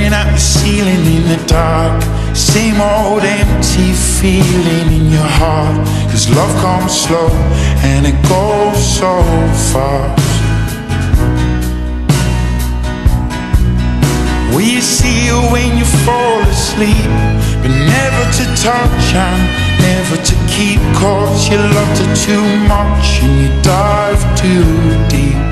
Staring at the ceiling in the dark, same old empty feeling in your heart. 'Cause love comes slow and it goes so fast. We see you when you fall asleep, but never to touch and never to keep. 'Cause you loved her too much and you dive too deep.